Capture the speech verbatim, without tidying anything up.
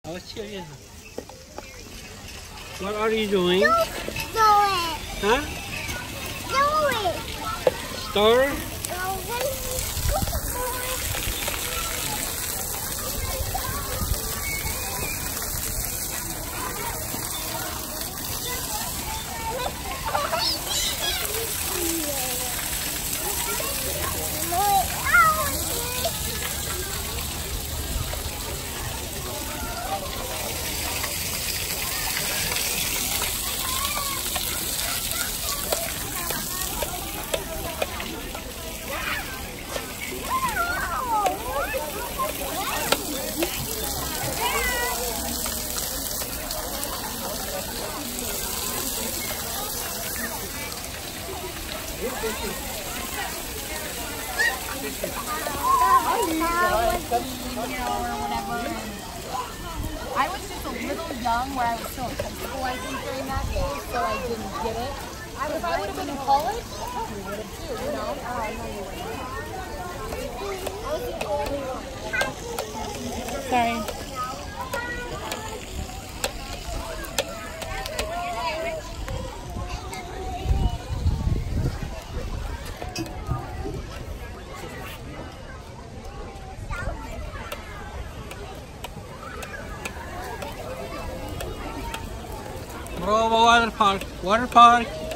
Oh, serious. What are you doing? Do it. Huh? Do it. Store? I was just a little young where I was still in high school, I think, during that day, so I didn't get it. If I would have been in college, I probably would have too, you know? Sorry. Bro, water park, water park.